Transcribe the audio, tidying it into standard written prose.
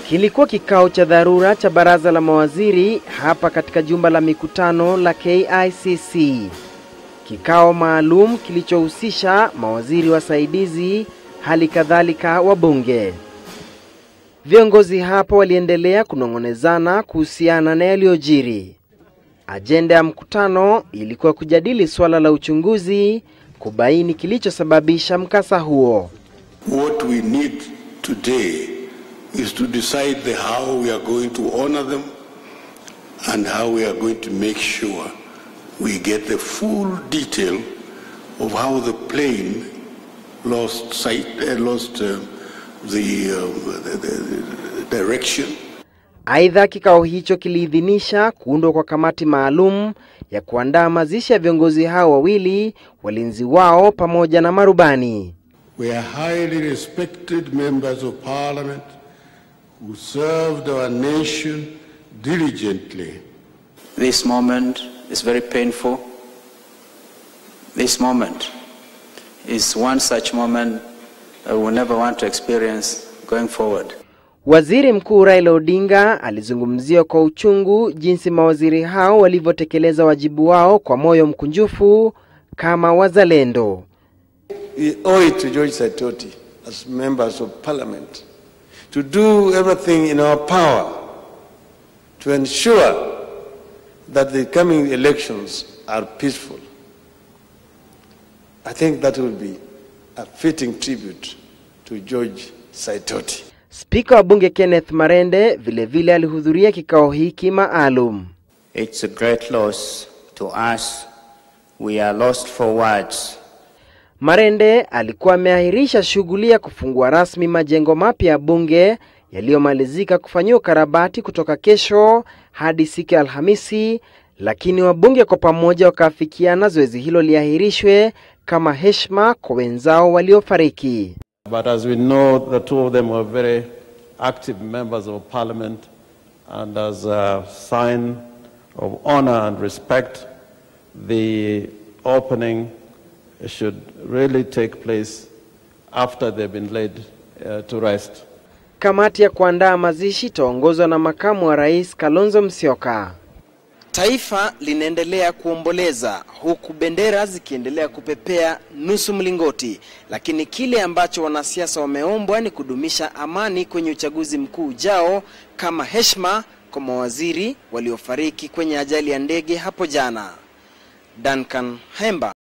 Kilikuwa kikao cha dharura cha baraza la mawaziri hapa katika jumba la mikutano la KICC. Kikao maalum kilichohusisha mawaziri wasaidizi, hali kadhalika wabunge. Viongozi hapo waliendelea kunongonezana kuhusiana na yaliyojiri. Ajenda ya mkutano ilikuwa kujadili swala la uchunguzi, kubaini kilichosababisha mkasa huo. What we need today is to decide how we are going to honor them and how we are going to make sure we get the full detail of how the plane lost the direction. Aidha, kikao hicho kiliidhinisha kuundwa kwa kamati maalum ya kuandaa mazishi ya viongozi hao wawili, walinzi wao pamoja na marubani. We are highly respected members of parliament who served our nation diligently. This moment is very painful. This moment is one such moment that we will never want to experience going forward. Waziri Mkuu Raila Odinga alizungumzia kwa uchungu jinsi mawaziri hao walivyotekeleza wajibu wao kwa moyo mkunjufu kama wazalendo. We owe it to George Saitoti as members of parliament to do everything in our power to ensure that the coming elections are peaceful. I think that will be a fitting tribute to George Saitoti. Spika wa bunge Kenneth Marende vile alihudhuria kikao hiki maalum. It's a great loss to us. We are lost for words. Marende alikuwa ameahirisha shughuli ya kufungua rasmi majengo mapya ya bunge yaliyomalizika kufanyiwa karabati kutoka kesho hadi siku ya Alhamisi, lakini wabunge kwa pamoja wakaafikiana zoezi hilo liahirishwe kama heshima kwa wenzao waliofariki. But as we know, the two of them were very active members of parliament, and as a sign of honor and respect, the opening should really take place after they've been laid to rest. Kamati ya kuandaa mazishi itaongozwa na makamu wa rais Kalonzo Musyoka. Taifa linaendelea kuomboleza huku bendera zikiendelea kupepea nusu mlingoti, lakini kile ambacho wanasiasa wameombwa ni kudumisha amani kwenye uchaguzi mkuu ujao kama heshima kwa mawaziri waliofariki kwenye ajali ya ndege hapo jana. Duncan Hemba.